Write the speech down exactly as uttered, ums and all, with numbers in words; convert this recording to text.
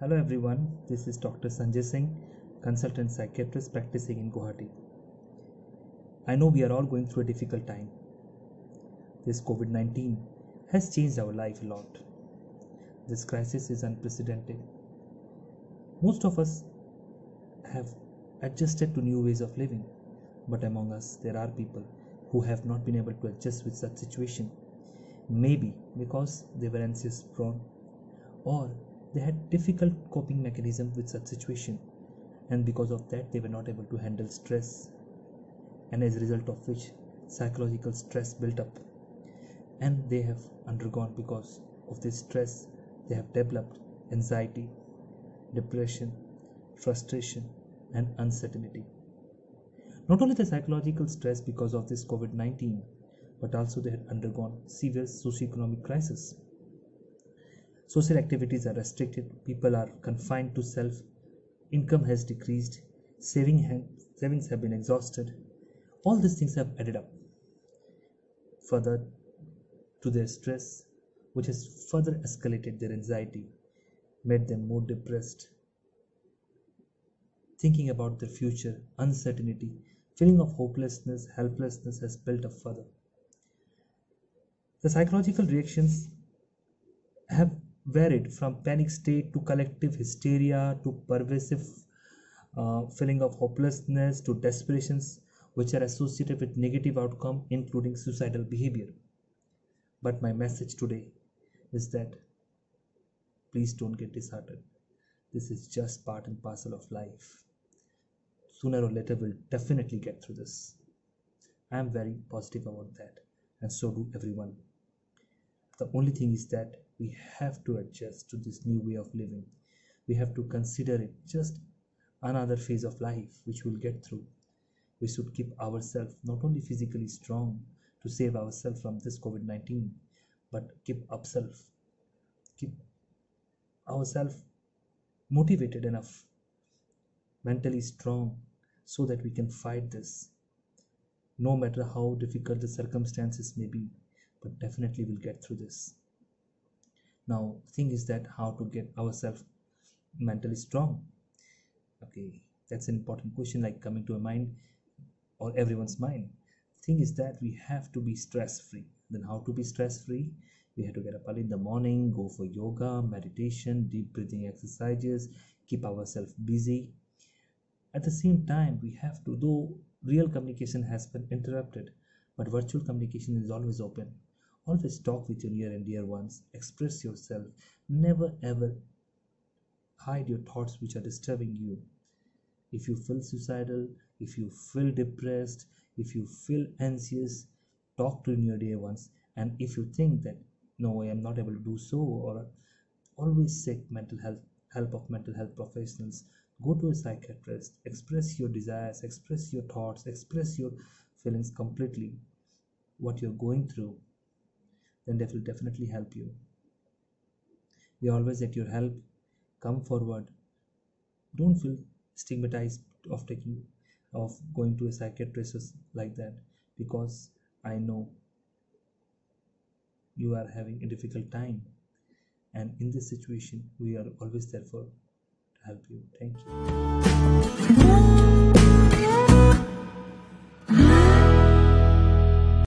Hello everyone, this is Doctor Sanjay Singh, consultant psychiatrist practicing in Guwahati. I know we are all going through a difficult time. This COVID nineteen has changed our life a lot. This crisis is unprecedented. Most of us have adjusted to new ways of living, but among us there are people who have not been able to adjust with such situation. Maybe because they were anxious prone, or they had difficult coping mechanism with such situation, and because of that they were not able to handle stress, and as a result of which psychological stress built up, and they have undergone because of this stress they have developed anxiety, depression, frustration and uncertainty. Not only the psychological stress because of this COVID nineteen, but also they had undergone severe socioeconomic crisis. Social activities are restricted, people are confined to self, income has decreased, saving ha- savings have been exhausted. All these things have added up further to their stress, which has further escalated their anxiety, made them more depressed. Thinking about their future, uncertainty, feeling of hopelessness, helplessness has built up further. The psychological reactions have varied from panic state to collective hysteria to pervasive uh, feeling of hopelessness to desperations, which are associated with negative outcome including suicidal behavior. But my message today is that please don't get disheartened. This is just part and parcel of life. Sooner or later we'll definitely get through this. I am very positive about that, and so do everyone. The only thing is that we have to adjust to this new way of living. We have to consider it just another phase of life which we'll get through. We should keep ourselves not only physically strong to save ourselves from this COVID nineteen, but keep ourselves, keep ourselves motivated enough, mentally strong, so that we can fight this. No matter how difficult the circumstances may be, but definitely we'll get through this. Now, the thing is that how to get ourselves mentally strong. Okay, that's an important question, like coming to a mind or everyone's mind. Thing is that we have to be stress free. Then how to be stress free? We have to get up early in the morning, go for yoga, meditation, deep breathing exercises, keep ourselves busy. At the same time, we have to, though real communication has been interrupted, but virtual communication is always open. Always talk with your near and dear ones, express yourself, never ever hide your thoughts which are disturbing you. If you feel suicidal, if you feel depressed, if you feel anxious, talk to your near dear ones. And if you think that no, I am not able to do so, or always seek mental health help of mental health professionals. Go to a psychiatrist, express your desires, express your thoughts, express your feelings completely, what you're going through. Then they will definitely help you. We are always at your help. Come forward. Don't feel stigmatized of taking of going to a psychiatrist like that, because I know you are having a difficult time, and in this situation we are always there for to help you. Thank you.